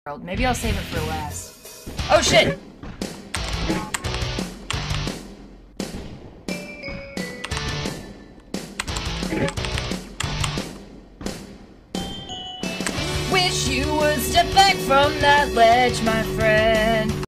Maybe I'll save it for last. Oh shit! Wish you would step back from that ledge, my friend.